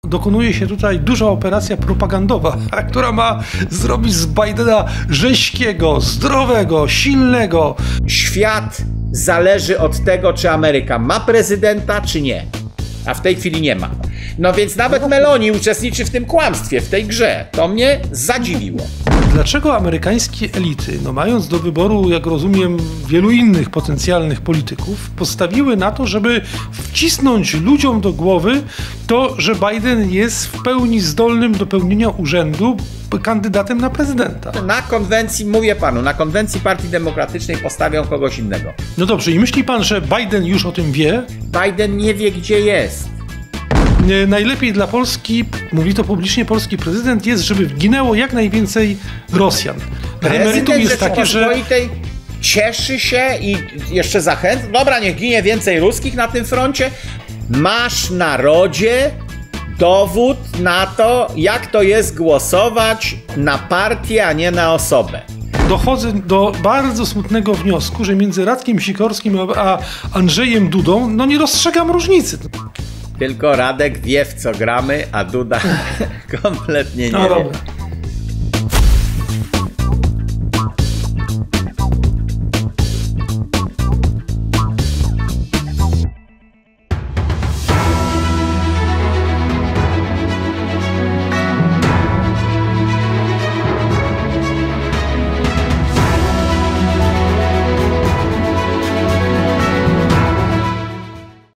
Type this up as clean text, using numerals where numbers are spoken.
Dokonuje się tutaj duża operacja propagandowa, która ma zrobić z Bidena rzeźkiego, zdrowego, silnego. Świat zależy od tego, czy Ameryka ma prezydenta, czy nie. A w tej chwili nie ma. No więc nawet Meloni uczestniczy w tym kłamstwie, w tej grze. To mnie zadziwiło. Dlaczego amerykańskie elity, mając do wyboru, jak rozumiem, wielu innych potencjalnych polityków, postawiły na to, żeby wcisnąć ludziom do głowy to, że Biden jest w pełni zdolnym do pełnienia urzędu kandydatem na prezydenta? Na konwencji, mówię panu, na konwencji Partii Demokratycznej postawią kogoś innego. No dobrze, i myśli pan, że Biden już o tym wie? Biden nie wie, gdzie jest. Najlepiej dla Polski, mówi to publicznie polski prezydent, jest, żeby ginęło jak najwięcej Rosjan. Meritum jest takie, że cieszy się i jeszcze zachęca. Dobra, niech ginie więcej ruskich na tym froncie. Masz, narodzie, dowód na to, jak to jest głosować na partię, a nie na osobę. Dochodzę do bardzo smutnego wniosku, że między Radkiem Sikorskim a Andrzejem Dudą, nie dostrzegam różnicy. Tylko Radek wie, w co gramy, a Duda kompletnie nie wie.